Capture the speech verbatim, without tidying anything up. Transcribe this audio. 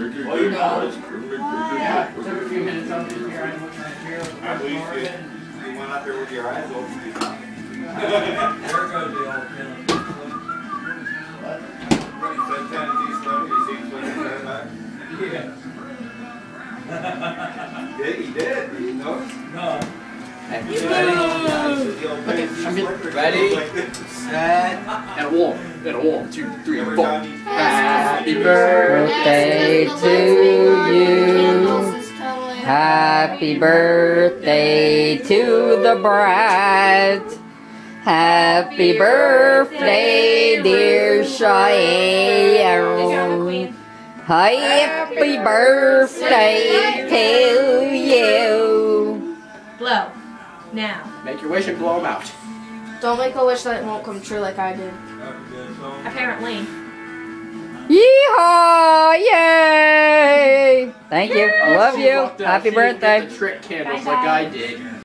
Well, you know. Yeah, it took a few minutes on the your eyes looking at you. I believe you. You went out there with your eyes open. There goes the old feeling. What? When he said ten, he's slow, he seems like he's right back. Yeah. Did he did? Did you notice? No. Ready? Ready, set, and a one, and a one, two, three, four. Happy birthday to you. Happy birthday to the bride. Happy birthday, dear Cheyanne. Happy birthday to you. Blow. Now. Make your wish and blow them out. Don't make a wish that it won't come true like I did. Apparently. Yeehaw! Yay! Thank you. Yeah. Love you. Walked out, Happy she didn't get birthday. the trick candles Bye-bye. like I did.